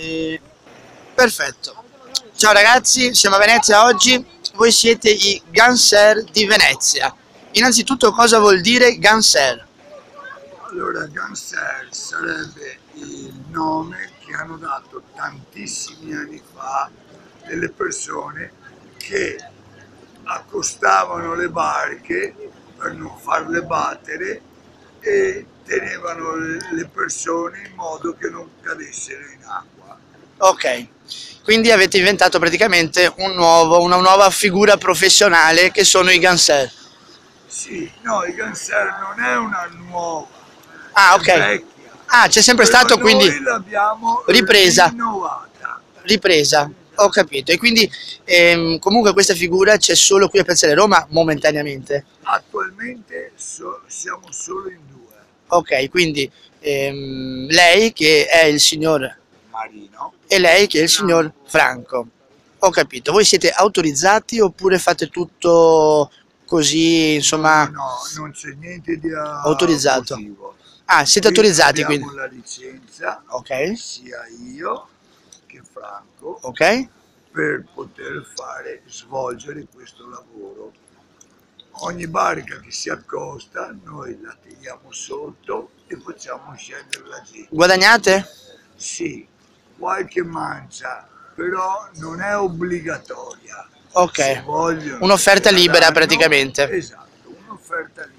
Perfetto. Ciao ragazzi, siamo a Venezia oggi. Voi siete i Ganser di Venezia. Innanzitutto cosa vuol dire Ganser? Allora, Ganser sarebbe il nome che hanno dato tantissimi anni fa delle persone che accostavano le barche per non farle battere e tenevano le persone in modo che non cadessero in acqua. Ok, quindi avete inventato praticamente una nuova figura professionale che sono i Ganser. Sì, no, il Ganser non è una nuova, Ah, è ok. vecchia, Ah, c'è sempre però stato, quindi noi l'abbiamo ripresa. rinnovata. Ripresa, ho capito. E quindi comunque questa figura c'è solo qui a Piazzale Roma momentaneamente. Attualmente siamo solo in due, Ok, quindi lei che è il signor Marino. e lei che è il signor Franco. Ho capito. Voi siete autorizzati oppure fate tutto così, insomma, No, non c'è niente di autorizzato? abusivo. Ah, siete Qui autorizzati abbiamo quindi. la licenza, Ok, sia io che Franco, ok. per poter svolgere questo lavoro. Ogni barca che si accosta noi la teniamo sotto e facciamo scendere la gente. Guadagnate? Sì, qualche mancia, però non è obbligatoria. Se Ok. vogliono Un'offerta ce la libera danno. praticamente. Esatto, un'offerta libera.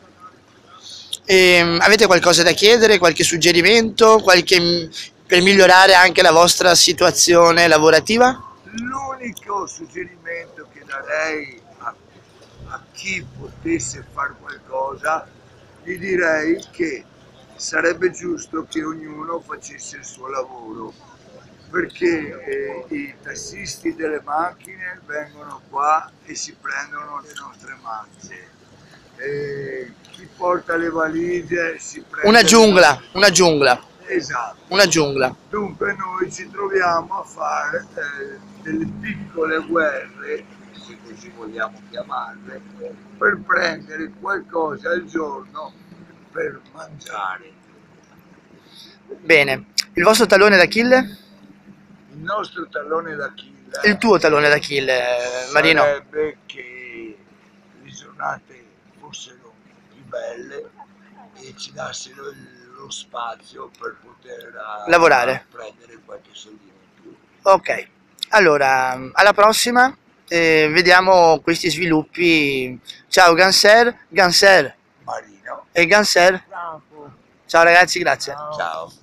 Avete qualcosa da chiedere, qualche suggerimento, per migliorare anche la vostra situazione lavorativa? L'unico suggerimento che darei a chi potesse fare qualcosa, gli direi che sarebbe giusto che ognuno facesse il suo lavoro, perché i tassisti delle macchine vengono qua e si prendono le nostre mance. Chi porta le valigie si prende Una giungla, le una giungla, Esatto. una giungla. Dunque noi ci troviamo a fare delle piccole guerre, se così vogliamo chiamarle, per prendere qualcosa al giorno per mangiare. Bene, il vostro tallone d'Achille? Il nostro tallone Il d'Achille tuo tallone d'Achille, Marino? sarebbe che le giornate fossero più belle e ci dassero lo spazio per poter Lavorare. prendere qualche soldino in più. Ok, allora, alla prossima, vediamo questi sviluppi. Ciao Ganser, Ganser Marino. e Ganser. Ciao ragazzi, grazie. Ciao.